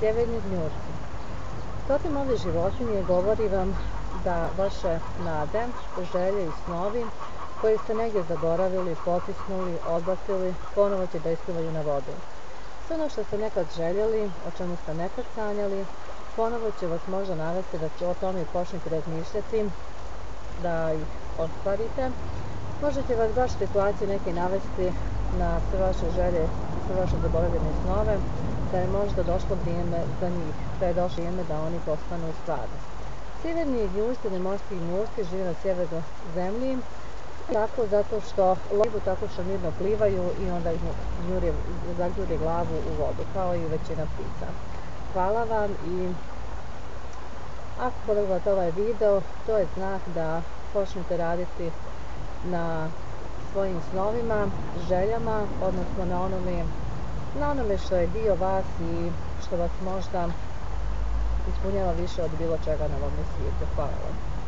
sjeverni gnjurci. Totem ove životinje govori vam da vaše nade, želje i snovi koje ste negdje zaboravili, potisnuli, odbacili, ponovo će da isplivaju na vodu. Sve ono što ste nekad željeli, o čemu ste nekad sanjali, ponovo će vas možda navesti da o tome počnete razmišljati, da ih ostvarite. Možda će vas baš situacije neke navesti na sve vaše želje, sve vaše zaboravljene snove, da je možda došlo vrijeme za njih, da je došlo vrijeme da oni postanu stvarnost. Sjeverni gnjurci ili morski gnjurci žive na sjeveru zemlji, tako zato što lovu tako što mirno plivaju i onda zagnjure glavu u vodu, kao i većina ptica. Hvala vam i ako pogledate ovaj video, to je znak da počnete raditi na svojim snovima, željama, odnosno na onome što je dio vas i što vas možda ispunjava više od bilo čega na ovom svijetu. Hvala vam.